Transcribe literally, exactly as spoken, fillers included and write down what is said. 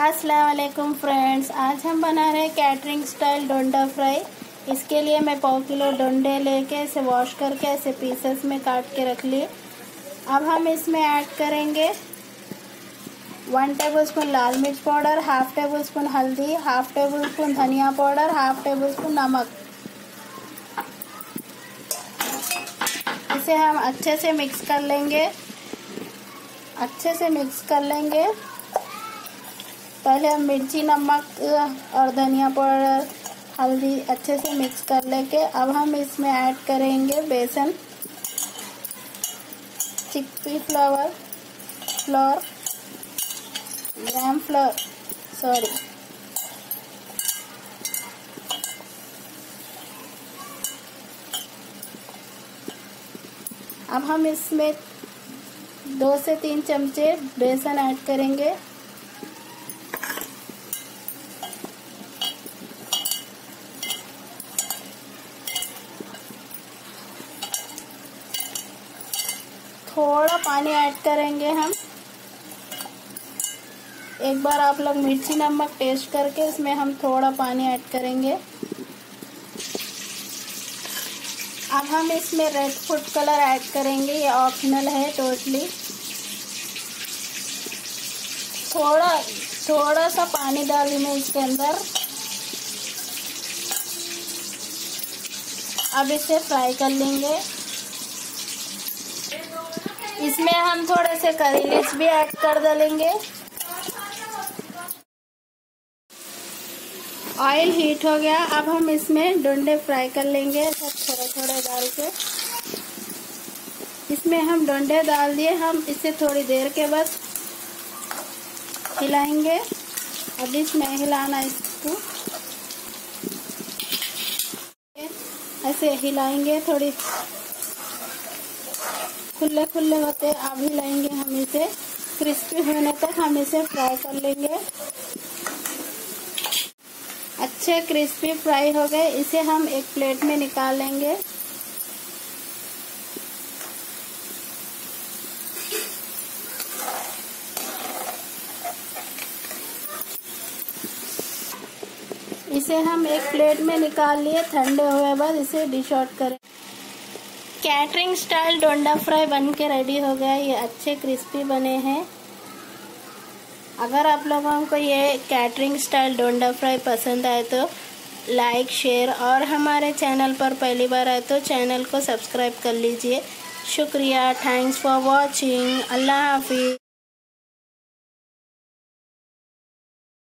अस्सलाम वालेकुम फ्रेंड्स, आज हम बना रहे हैं कैटरिंग स्टाइल डोंडा फ्राई। इसके लिए मैं पाव किलो डोंडे लेके इसे वॉश करके ऐसे पीसेस में काट के रख लिए। अब हम इसमें ऐड करेंगे वन टेबल स्पून लाल मिर्च पाउडर, हाफ टेबल स्पून हल्दी, हाफ टेबल स्पून धनिया पाउडर, हाफ टेबल स्पून नमक। इसे हम अच्छे से मिक्स कर लेंगे अच्छे से मिक्स कर लेंगे पहले हम मिर्ची, नमक और धनिया पाउडर, हल्दी अच्छे से मिक्स कर लेके अब हम इसमें ऐड करेंगे बेसन, chickpea flower flour gram flour sorry अब हम इसमें दो से तीन चमचे बेसन ऐड करेंगे। थोड़ा पानी ऐड करेंगे हम। एक बार आप लोग मिर्ची नमक टेस्ट करके इसमें हम थोड़ा पानी ऐड करेंगे। अब हम इसमें रेड फूड कलर ऐड करेंगे, ये ऑप्शनल है टोटली। थोड़ा थोड़ा सा पानी डालेंगे इसके अंदर। अब इसे फ्राई कर लेंगे। इसमें हम थोड़े से करी लीव्स भी ऐड कर डालेंगे। ऑयल हीट हो गया, अब हम इसमें डोंडे फ्राई कर लेंगे सब थोड़े थोड़े डाल के। इसमें हम डोंडे डाल दिए, हम इसे थोड़ी देर के बाद हिलाएंगे। अब इसमें हिलाना इसको ऐसे हिलाएंगे, थोड़ी खुले खुले होते अब हिलाएंगे हम इसे। क्रिस्पी होने तक हम इसे फ्राई कर लेंगे। अच्छे क्रिस्पी फ्राई हो गए, इसे हम एक प्लेट में निकाल लेंगे। इसे हम एक प्लेट में निकाल लिए। ठंडे हुए बाद इसे डिश आउट करें। कैटरिंग स्टाइल डोंडा फ्राई बन के रेडी हो गया। ये अच्छे क्रिस्पी बने हैं। अगर आप लोगों को ये कैटरिंग स्टाइल डोंडा फ्राई पसंद आए तो लाइक, शेयर और हमारे चैनल पर पहली बार आए तो चैनल को सब्सक्राइब कर लीजिए। शुक्रिया। Thanks for watching. अल्लाह हाफिज़।